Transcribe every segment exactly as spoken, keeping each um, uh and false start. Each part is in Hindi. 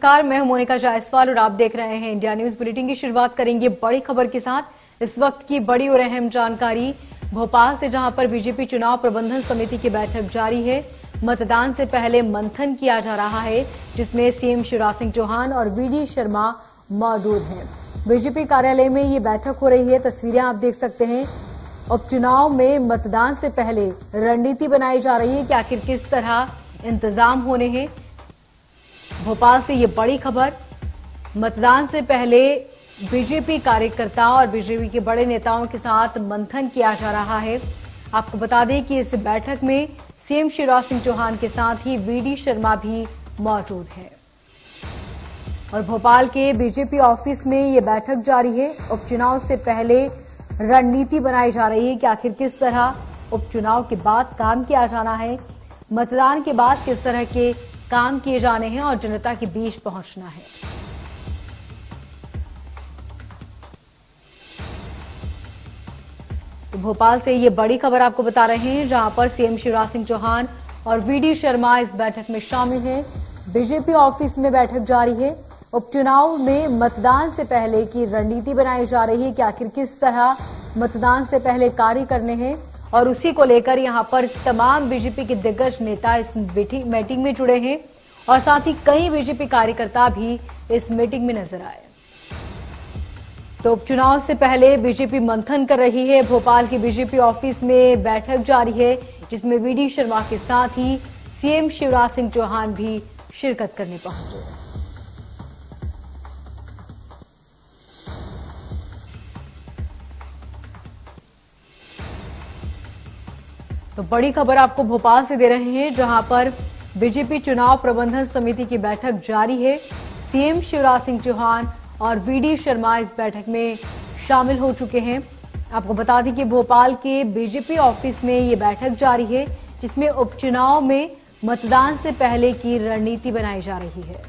नमस्कार, मैं हूं मोनिका जायसवाल और आप देख रहे हैं इंडिया न्यूज बुलेटिन की शुरुआत करेंगे बड़ी खबर के साथ। इस वक्त की बड़ी और अहम जानकारी भोपाल से, जहां पर बीजेपी चुनाव प्रबंधन समिति की बैठक जारी है। मतदान से पहले मंथन किया जा रहा है, जिसमें सीएम शिवराज सिंह चौहान और वीडी शर्मा मौजूद हैं। बीजेपी कार्यालय में ये बैठक हो रही है। तस्वीरें आप देख सकते हैं। उपचुनाव में मतदान से पहले रणनीति बनाई जा रही है कि आखिर किस तरह इंतजाम होने हैं। भोपाल से ये बड़ी खबर, मतदान से पहले बीजेपी कार्यकर्ताओं और बीजेपी के बड़े नेताओं के साथ मंथन किया जा रहा है। आपको बता दें कि इस बैठक में सीएम शिवराज सिंह चौहान के साथ ही वीडी शर्मा भी मौजूद हैं और भोपाल के बीजेपी ऑफिस में ये बैठक जारी है। उपचुनाव से पहले रणनीति बनाई जा रही है कि आखिर किस तरह उपचुनाव के बाद काम किया जाना है, मतदान के बाद किस तरह के काम किए जाने हैं और जनता के बीच पहुंचना है। तो भोपाल से ये बड़ी खबर आपको बता रहे हैं, जहां पर सीएम शिवराज सिंह चौहान और वीडी शर्मा इस बैठक में शामिल हैं। बीजेपी ऑफिस में बैठक जारी है। उपचुनाव में मतदान से पहले की रणनीति बनाई जा रही है कि आखिर किस तरह मतदान से पहले कार्य करने हैं और उसी को लेकर यहां पर तमाम बीजेपी के दिग्गज नेता इस मीटिंग में जुड़े हैं और साथ ही कई बीजेपी कार्यकर्ता भी इस मीटिंग में नजर आए। तो उपचुनाव से पहले बीजेपी मंथन कर रही है। भोपाल के बीजेपी ऑफिस में बैठक जारी है, जिसमें वीडी शर्मा के साथ ही सीएम शिवराज सिंह चौहान भी शिरकत करने पहुंचे। तो बड़ी खबर आपको भोपाल से दे रहे हैं, जहां पर बीजेपी चुनाव प्रबंधन समिति की बैठक जारी है। सीएम शिवराज सिंह चौहान और वीडी शर्मा इस बैठक में शामिल हो चुके हैं। आपको बता दें कि भोपाल के बीजेपी ऑफिस में ये बैठक जारी है, जिसमें उपचुनाव में मतदान से पहले की रणनीति बनाई जा रही है।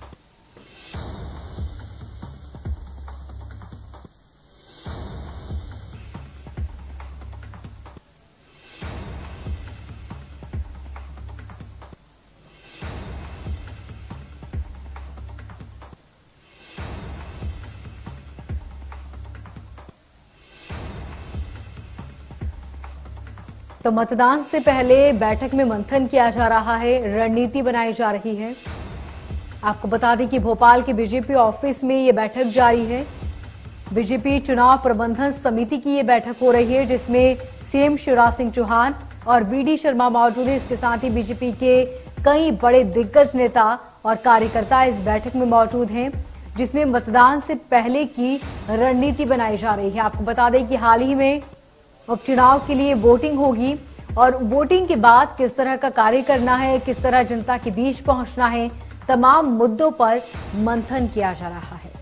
तो मतदान से पहले बैठक में मंथन किया जा रहा है, रणनीति बनाई जा रही है। आपको बता दें कि भोपाल के बीजेपी ऑफिस में ये बैठक जारी है। बीजेपी चुनाव प्रबंधन समिति की ये बैठक हो रही है, जिसमें सीएम शिवराज सिंह चौहान और वीडी शर्मा मौजूद है। इसके साथ ही बीजेपी के कई बड़े दिग्गज नेता और कार्यकर्ता इस बैठक में मौजूद हैं, जिसमें मतदान से पहले की रणनीति बनाई जा रही है। आपको बता दें कि हाल ही में उपचुनाव के लिए वोटिंग होगी और वोटिंग के बाद किस तरह का कार्य करना है, किस तरह जनता के बीच पहुंचना है, तमाम मुद्दों पर मंथन किया जा रहा है।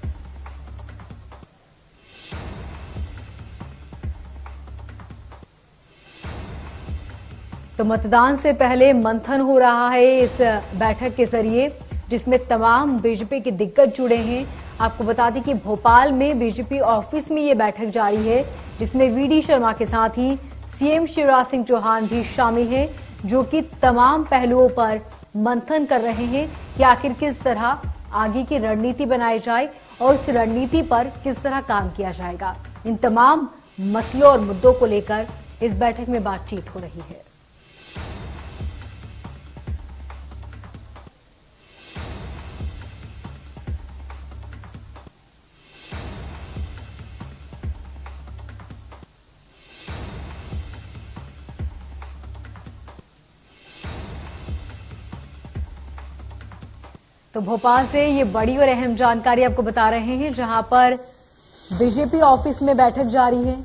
तो मतदान से पहले मंथन हो रहा है इस बैठक के जरिए, जिसमें तमाम बीजेपी के दिग्गज जुड़े हैं। आपको बता दें कि भोपाल में बीजेपी ऑफिस में ये बैठक जारी है, जिसमें वीडी शर्मा के साथ ही सीएम शिवराज सिंह चौहान भी शामिल हैं, जो कि तमाम पहलुओं पर मंथन कर रहे हैं कि आखिर किस तरह आगे की रणनीति बनाई जाए और उस रणनीति पर किस तरह काम किया जाएगा। इन तमाम मसलों और मुद्दों को लेकर इस बैठक में बातचीत हो रही है। तो भोपाल से ये बड़ी और अहम जानकारी आपको बता रहे हैं, जहां पर बीजेपी ऑफिस में बैठक जारी है।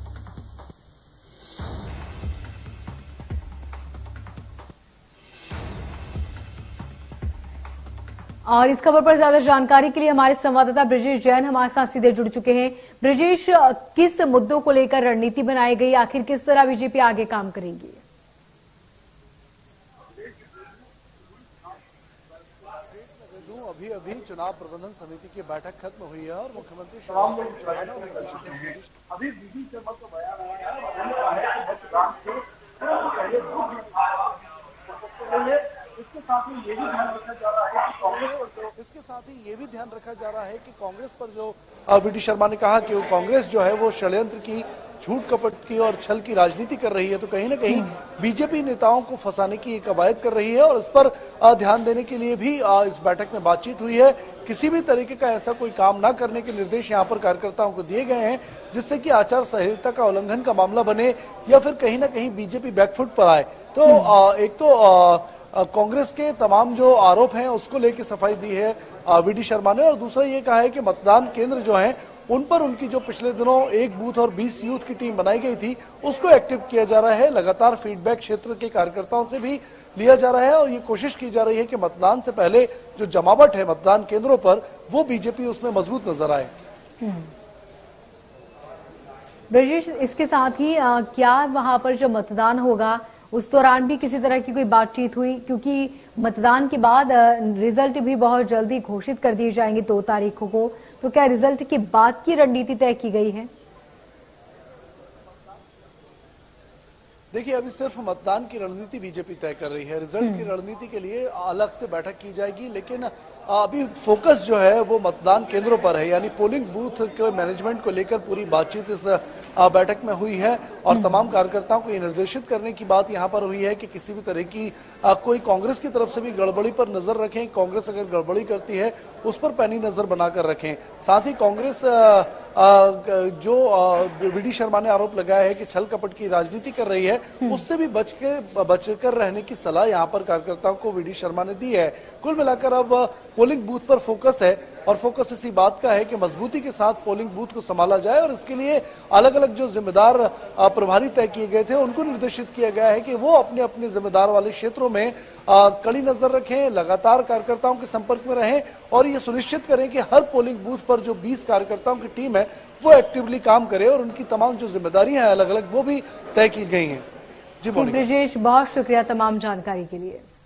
और इस खबर पर ज्यादा जानकारी के लिए हमारे संवाददाता ब्रिजेश जैन हमारे साथ सीधे जुड़ चुके हैं। ब्रिजेश, किस मुद्दों को लेकर रणनीति बनाई गई, आखिर किस तरह बीजेपी आगे काम करेगी? अभी अभी चुनाव प्रबंधन समिति की बैठक खत्म हुई है और मुख्यमंत्री शिवराज सिंह चौहान अभी वीडी शर्मा को बयान आया है कि मतदान से पहले इसके साथ ही ये भी ध्यान रखा जा रहा है कि कांग्रेस इसके साथ ही ये भी ध्यान रखा जा रहा है कि कांग्रेस पर जो वी डी शर्मा ने कहा कि वो कांग्रेस जो है वो षड्यंत्र की, झूठ कपट की और छल की राजनीति कर रही है, तो कहीं ना कहीं बीजेपी नेताओं को फंसाने की एक कवायद कर रही है और इस पर ध्यान देने के लिए भी इस बैठक में बातचीत हुई है। किसी भी तरीके का ऐसा कोई काम ना करने के निर्देश यहां पर कार्यकर्ताओं को दिए गए हैं जिससे कि आचार संहिता का उल्लंघन का मामला बने या फिर कहीं ना कहीं बीजेपी बैकफुट पर आए। तो एक तो कांग्रेस के तमाम जो आरोप हैं उसको लेकर सफाई दी है वी डी शर्मा ने, और दूसरा ये कहा है कि मतदान केंद्र जो है उन पर उनकी जो पिछले दिनों एक बूथ और बीस यूथ की टीम बनाई गई थी उसको एक्टिव किया जा रहा है। लगातार फीडबैक क्षेत्र के कार्यकर्ताओं से भी लिया जा रहा है और ये कोशिश की जा रही है कि मतदान से पहले जो जमावट है मतदान केंद्रों पर वो बीजेपी उसमें मजबूत नजर आए। ब्रजेश, इसके साथ ही आ, क्या वहां पर जो मतदान होगा उस दौरान भी किसी तरह की कोई बातचीत हुई, क्योंकि मतदान के बाद रिजल्ट भी बहुत जल्दी घोषित कर दिए जाएंगे दो तारीखों को, तो क्या रिजल्ट के बाद की रणनीति तय की गई है? देखिए, अभी सिर्फ मतदान की रणनीति बीजेपी तय कर रही है, रिजल्ट की रणनीति के लिए अलग से बैठक की जाएगी, लेकिन अभी फोकस जो है वो मतदान केंद्रों पर है, यानी पोलिंग बूथ के मैनेजमेंट को लेकर पूरी बातचीत इस बैठक में हुई है और तमाम कार्यकर्ताओं को ये निर्देशित करने की बात यहां पर हुई है कि किसी भी तरह की कोई कांग्रेस की तरफ से भी गड़बड़ी पर नजर रखें, कांग्रेस अगर गड़बड़ी करती है उस पर पैनी नजर बनाकर रखें। साथ ही कांग्रेस जो वी डी शर्मा ने आरोप लगाया है कि छल कपट की राजनीति कर रही है उससे भी बच के बचकर रहने की सलाह यहां पर कार्यकर्ताओं को वी डी शर्मा ने दी है। कुल मिलाकर अब पोलिंग बूथ पर फोकस है और फोकस इसी बात का है कि मजबूती के साथ पोलिंग बूथ को संभाला जाए और इसके लिए अलग अलग जो जिम्मेदार प्रभारी तय किए गए थे उनको निर्देशित किया गया है कि वो अपने अपने जिम्मेदार वाले क्षेत्रों में कड़ी नजर रखें, लगातार कार्यकर्ताओं के संपर्क में रहें और ये सुनिश्चित करें कि हर पोलिंग बूथ पर जो बीस कार्यकर्ताओं की टीम है वो एक्टिवली काम करे और उनकी तमाम जो जिम्मेदारियां हैं अलग अलग वो भी तय की गई हैं। जी ब्रजेश, बहुत शुक्रिया तमाम जानकारी के लिए।